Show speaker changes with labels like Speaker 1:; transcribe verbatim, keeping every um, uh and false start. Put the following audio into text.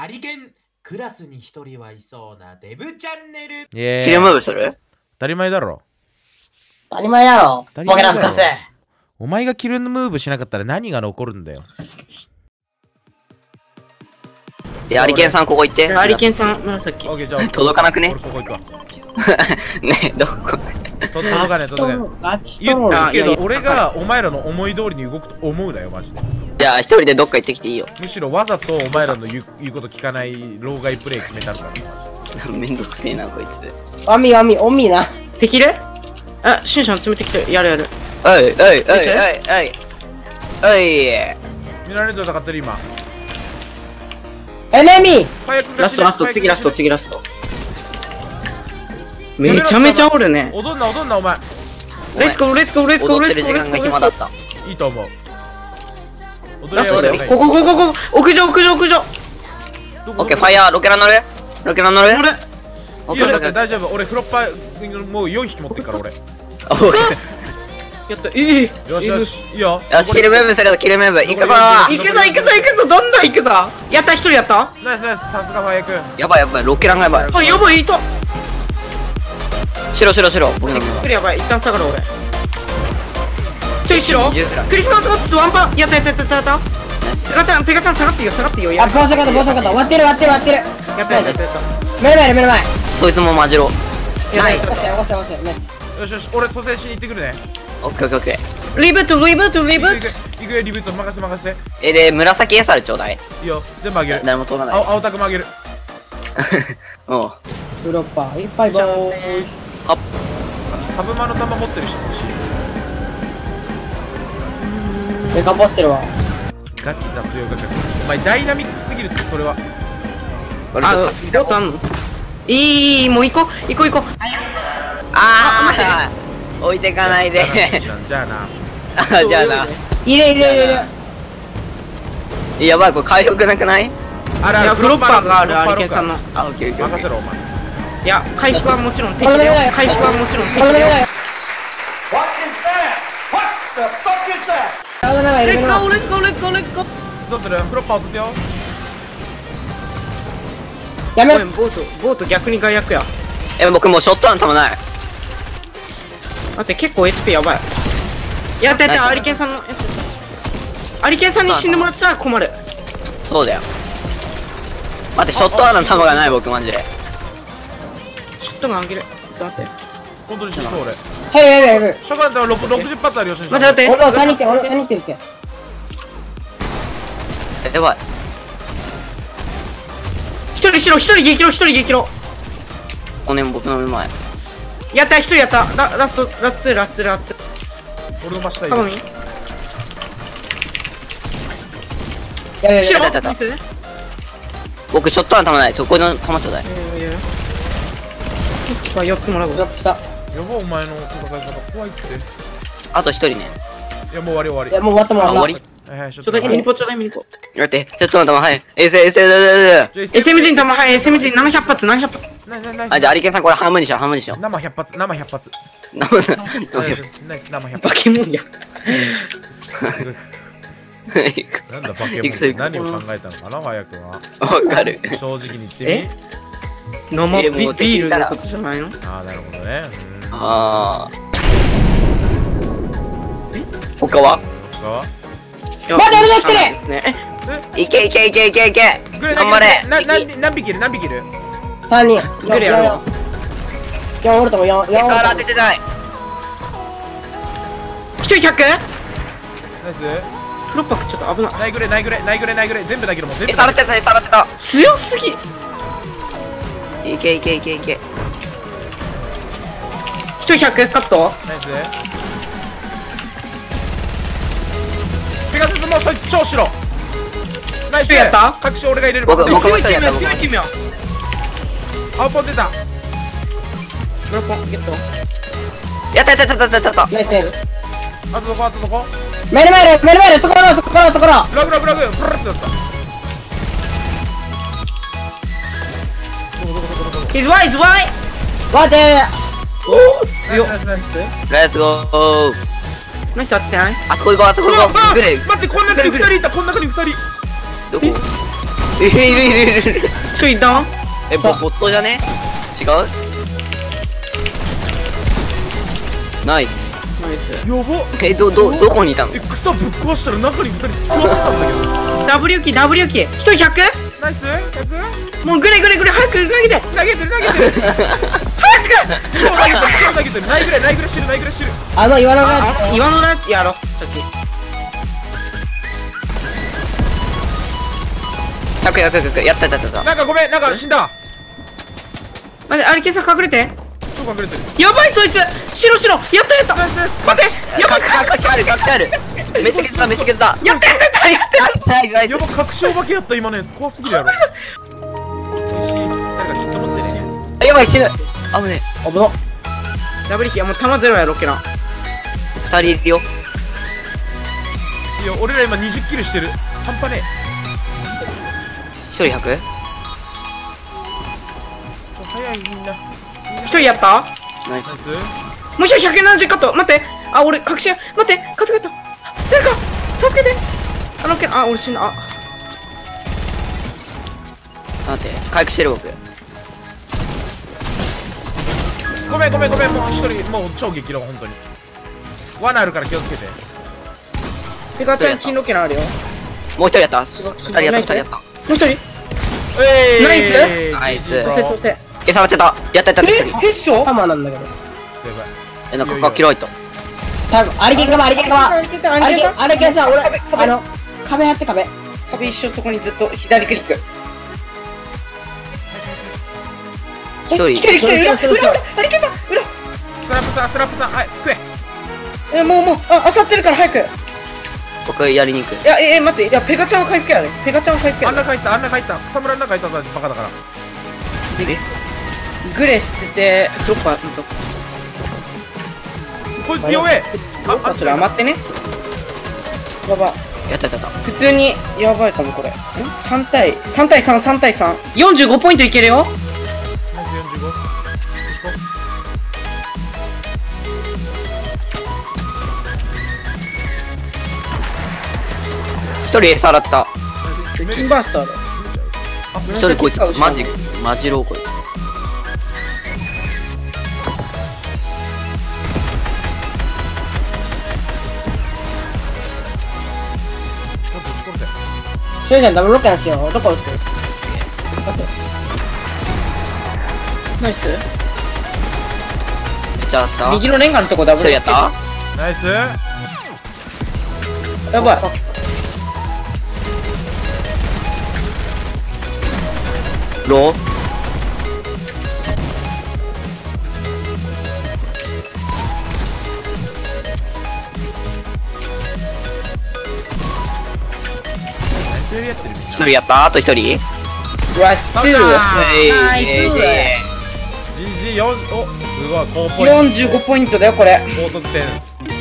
Speaker 1: ハリケンクラスに一人はいそうなデブチャンネル。
Speaker 2: イエーイ。
Speaker 3: キルムーブする？
Speaker 2: 当たり前だろ。
Speaker 4: 当たり前やろ。
Speaker 2: 当たり前だろ
Speaker 4: ボケラスカス。
Speaker 2: お前がキルムーブしなかったら何が残るんだよ。
Speaker 3: で、アリケンさんここ行って。
Speaker 5: アリケンさん、紫。
Speaker 2: オッケー、じゃあ
Speaker 3: 届かなくね
Speaker 2: 俺ここ行くわ。
Speaker 3: ねえ、どこ？
Speaker 2: と届かねえ、届かねえ。
Speaker 4: ガチ
Speaker 2: 言
Speaker 4: と
Speaker 2: ったけど、俺がお前らの思い通りに動くと思うなよ、マジで。
Speaker 3: じゃあ、一人でどっか行ってきていいよ。
Speaker 2: むしろわざとお前らの言う言うこと聞かない老害プレイ決めたんだ。
Speaker 3: めんどくせえな、こいつ。
Speaker 4: ワミワミ、オミな。
Speaker 5: 敵であ、シンシャン詰めてきてる。やるやる。
Speaker 3: おい、おい、おい、おい、おい。おい。
Speaker 2: 見られて戦ってる今。
Speaker 4: エネミー。
Speaker 2: 早く
Speaker 5: ラストラスト、次ラスト、次ラスト。めちゃめちゃおるね。
Speaker 2: 踊んな、踊んな、お前。
Speaker 5: レッツゴー、レッツゴー、レッツゴー、
Speaker 3: 踊って
Speaker 5: レッツゴー。
Speaker 3: る時間が暇だった。
Speaker 2: いいと思う。踊
Speaker 5: ラストだよ。
Speaker 2: ない
Speaker 5: ここ、ここ、ここ、屋上、屋上、屋上。
Speaker 2: どこ
Speaker 3: オッケー、ファイヤー、ロケラン乗る？ロケラン乗る？
Speaker 5: これ。
Speaker 3: オッ
Speaker 2: いいよ、
Speaker 3: ケー、オッケー。
Speaker 2: 大丈夫。俺フロッパーもうよんひき持ってるから俺。
Speaker 3: オッケ
Speaker 5: やった、いい。
Speaker 2: よしよし、いいよ。
Speaker 3: ー。よし、キルムーブするぞ、キルムーブ。行くぞ
Speaker 5: 行くぞ、行くぞ、行くぞ、どんどん行くぞ。やった、一人やった
Speaker 2: ナイスナイス、さすがファイヤー君。
Speaker 3: やばいやばい、ロケランがやばい。
Speaker 5: あ、やばい、いた。
Speaker 3: 白白白。僕の
Speaker 5: ゆっくりやばい、一旦下がる俺。一人白クリスマスホッツワンパンやったやったやったやった。ペガちゃん、ペガちゃん下がっていいよ、下がっていいよ。や
Speaker 4: あ、ボスカット、ボスカット。割ってる、割ってる、割ってる。
Speaker 5: ったやったやったやった。
Speaker 4: 目の前、目の前。
Speaker 3: そいつもマジロ。
Speaker 5: やばい。
Speaker 4: 起こして、起こして、起こして。ナイス。
Speaker 2: よしよし、俺蘇生しに行ってくるね。
Speaker 3: オッケーオッケーオッケー。
Speaker 5: リブート、リブート、リブート。
Speaker 2: 行く行く行くよ、リブート任せて任せて。
Speaker 3: え、で、紫エサルちょうだい。
Speaker 2: いいよ、全部あげる。
Speaker 3: 誰も通らない。
Speaker 2: 青青タクもあげる。
Speaker 3: おう。
Speaker 4: フロッパー、いっぱいボー。
Speaker 2: サブマの弾持ってる人欲しい。
Speaker 4: メカポしてるわ。
Speaker 2: ガチ雑用係。お前ダイナミックすぎるってそれは。
Speaker 5: あ、ロートあんのいい、いい、もう行こう、行こう行こう。
Speaker 3: あー置いてかないで。
Speaker 2: じゃあな。
Speaker 3: あ、じゃあな。
Speaker 4: 入れ、入れ、入れ。
Speaker 3: やばい、これ回復なくない？
Speaker 2: あら、
Speaker 5: いや、フロッパーがある、アリケンさん
Speaker 2: の。
Speaker 5: の。
Speaker 3: あ、オッケーオッケーオッケー。
Speaker 2: 任せろお前。
Speaker 5: いや、回復はもちろん敵だよ。回復はもちろん敵だよ。レッツゴー、レッツゴー、レッツゴー、レッツゴー。
Speaker 2: どうする？フロッパー落とすよ。
Speaker 4: やめろ。
Speaker 5: ごめん、ボート、ボート逆に外役や。
Speaker 3: え、僕もうショットガンたまない。
Speaker 5: 待って、結構 エイチピー やばい。やったやった、アリケンさんのやつ。アリケンさんに死んでもらったら困る。
Speaker 3: そうだよ。待って、ショットガンの弾がない僕マジで。
Speaker 5: ショットガンあげる。ちょっと待って。
Speaker 2: 本当に死にそう俺。
Speaker 4: はい、はい、はい、はい。
Speaker 2: 初回だったらろくじゅっ発あるよ、しんしん。
Speaker 5: 待って待って。
Speaker 4: 俺、三人来て、俺、三人来てるって。
Speaker 3: やばい。
Speaker 5: 一人白、一人激ロ、一人激ロ。
Speaker 3: こね僕の目の前。
Speaker 5: やった、一人やった。ララスト、ラスト、ラスト、ラスト。
Speaker 2: 俺の真下いる。
Speaker 5: カモミン。
Speaker 4: やめろ、
Speaker 5: 白
Speaker 4: やめろ。
Speaker 3: やった
Speaker 5: ミスね。
Speaker 3: 僕ショットガンたまない。どこの弾ちょうだい。
Speaker 5: まあ、よっつもらうわ。
Speaker 4: ブロックした。
Speaker 2: やばお前の戦い方怖いって。
Speaker 3: あと一人ね。
Speaker 2: いやもう終わり終わ
Speaker 4: いや、もう終わったもん。
Speaker 3: あ、終わり？
Speaker 2: り。はいはい、ちょっ
Speaker 5: ちょっとだけミニポ、ちょうだいミニポ。
Speaker 3: 待って、ショットガン弾、はい。エスエスエス
Speaker 5: エスエムジー の弾、はい、エスエムジーななひゃく発、ななひゃく発。
Speaker 2: ななな
Speaker 3: あ、じゃあアリケンさんこれ半分にしよう、半分にしよう。
Speaker 2: 生ひゃく発、生ひゃく発。
Speaker 3: な
Speaker 2: ナイス、生ひゃく
Speaker 5: バ
Speaker 2: 発。
Speaker 5: ケモンや。
Speaker 2: なんだバケモン。何を考えたのかな、早くは。
Speaker 3: わかる。
Speaker 2: 正直に言って
Speaker 5: え生ビビールのことじゃないの？
Speaker 2: み。ああ、なるほどね。
Speaker 3: ああ。他は？
Speaker 2: 他は？
Speaker 4: 待って、俺が来て
Speaker 5: ね。
Speaker 3: いけいけいけいけいけ。頑張れ。
Speaker 2: な、な、何匹いる何匹いる？
Speaker 4: 三人。
Speaker 5: グレやろ。
Speaker 4: 四おるとも、四、四おる
Speaker 3: から
Speaker 4: とも。
Speaker 3: 当ててない。
Speaker 5: 一人ひゃく？
Speaker 2: ナイス。
Speaker 5: フロッパーちょっと危ない。
Speaker 2: ナイグレ、ナイグレ、ナイグレ、ナイグレ、全部だけども全部
Speaker 3: え、さらってた、さらってた。
Speaker 5: 強すぎ。
Speaker 3: いけいけいけいけ。
Speaker 5: 一人ひゃくカット。
Speaker 2: ナイス。ペガサスもうそいつ超白。ナイス。
Speaker 5: やった？
Speaker 2: 隠し俺が入れる。
Speaker 3: 僕僕
Speaker 5: 強いチームや、強いチームや。
Speaker 2: 青ポン出た。
Speaker 5: ブロッコンゲット。
Speaker 3: やったやったやったやったやった。
Speaker 4: ナイスナイス。
Speaker 2: あとどこあとどこ？
Speaker 4: 目の前で、目の前で、そころ、そころ、そころ。
Speaker 2: ラグラグラグ、ブルってなった。
Speaker 5: He's white, he's white!
Speaker 4: 待て。
Speaker 2: 強っ。ナイスナイスナイス。
Speaker 3: レッツゴー。
Speaker 5: ナイス当ててない？
Speaker 3: あそこ行こう、あそこ行こう。グレー。
Speaker 2: 待って、こん中にふたりいた、こん中にふたり。
Speaker 3: どこ？ え、いるいるいるいる。
Speaker 5: 一人ダウン。
Speaker 3: え、ボボットじゃね？違う？ナイス。
Speaker 5: ナイス。
Speaker 2: やば。
Speaker 3: え、ど、ど、どこにいたの？
Speaker 2: え、草ぶっ壊したら中にふたり座ってたんだけど。
Speaker 5: ダブリューキー、ダブリューキー。一人ひゃく？
Speaker 2: ナイス ?ひゃく？
Speaker 5: もうグレグレグレ、早く投げて。
Speaker 2: 投げてる投げてる。
Speaker 5: 早く。
Speaker 2: 超投げてる超投げてる。ないぐらいないぐらいしてるないぐらいしてる。
Speaker 4: あの岩の裏
Speaker 5: あ、岩の裏やろう。ちょっと。
Speaker 3: ひゃく、ひゃく、ひゃく、やったやったやった。
Speaker 2: なんかごめん、なんか死んだ。
Speaker 5: 待って、アリケンさん隠れて。
Speaker 2: 超隠れてる。
Speaker 5: やばいそいつ。白白。やったやった。
Speaker 2: ナイスナイス。
Speaker 5: 待って。やばい。
Speaker 3: か、か、か、ある、か、ある。めっちゃ削った、めっちゃ削った。
Speaker 5: やったやったやったやった。
Speaker 3: ナイス、ナイス。
Speaker 2: やば、隠しお化けやった今のやつ怖すぎるやろ。おいしい。誰かヒット持ってね。
Speaker 3: あ、やばい、死ぬ。危ね
Speaker 4: おぶの
Speaker 5: ダブリューキー、もう弾ゼロやろ、ケラン。
Speaker 3: え。二人いるよ。
Speaker 2: いや、俺ら今にじゅっキルしてる。半端ねえ。
Speaker 3: 一人ひゃく？
Speaker 2: ちょ、早いみんな。
Speaker 5: 一人やった
Speaker 3: ナイス。
Speaker 2: ナイス。
Speaker 5: もう一人ひゃくななじゅうカット。待って。あ、俺、隠しや。待って。カットカット。誰か助けて。あのケラン、あ、俺死んだ。あ、
Speaker 3: 待って、回復してる僕。
Speaker 2: ごめんごめんごめん、もう一人、もう超激論、本当に。罠あるから気をつけて。
Speaker 5: ペガちゃん金のケランあるよ。
Speaker 3: もう一人やった。二人やった、二人やった。
Speaker 5: もう一人。
Speaker 2: えー、
Speaker 5: ナイス
Speaker 3: ナイス
Speaker 2: ジージーブロー
Speaker 5: そうそうそう。
Speaker 3: え、触ってた。やったやった、一人。
Speaker 5: ヘッショ
Speaker 4: 玉なんだけど
Speaker 2: ちょっとやばい。
Speaker 3: え、なんか、か、キロイト。
Speaker 4: 多分アリケンかもアリケンかもアリケンアリケンアリケンさ俺
Speaker 5: 壁壁
Speaker 4: あの壁やって壁
Speaker 5: 壁一緒そこにずっと左クリック。
Speaker 3: 一人。
Speaker 5: 来てる来てる裏裏
Speaker 4: そうそうそう
Speaker 5: 裏アリケンさん裏。
Speaker 2: スラップさん、スラップさん、はい、食え。
Speaker 5: え、もうもう、あ、あさってるから早く。い
Speaker 3: 僕やりに行く。
Speaker 5: や、え、え、待って、いや、ペガちゃんは回復やで。ペガちゃんは回復やで。
Speaker 2: あんな書いた、あんな書いた。草むらの中いたぞ、バカだから。
Speaker 3: え
Speaker 5: グレ捨てて、どっか、どっ
Speaker 2: こいつ弱え。あ、
Speaker 5: か、それ余ってね。やば。
Speaker 3: やったやったやった。
Speaker 5: 普通に、やばいかも、これ。ん ?さん 対、さん対さん、さん対さん。よんじゅうごポイントいけるよ。
Speaker 2: ナイスよんじゅうご。よしこ。
Speaker 3: 一人餌洗ってた。
Speaker 5: キンバースターだ。
Speaker 3: 一人こいつ、マジ、マジローこいつ。
Speaker 4: シュージャンダブルロックなんしようどこ打ってる
Speaker 5: ナイス。
Speaker 3: じゃあさ、
Speaker 5: 右のレンガのとこダブル。
Speaker 3: 一人やった
Speaker 2: ナイス。
Speaker 5: やばい。
Speaker 3: ロー一人やったあと一人
Speaker 5: うわ、ス
Speaker 2: よっしゃー
Speaker 5: ナイス。
Speaker 2: ジージーよん、お、すごい、高ポイント。
Speaker 5: よんじゅうごポイントだよ、これ。
Speaker 2: 高得点。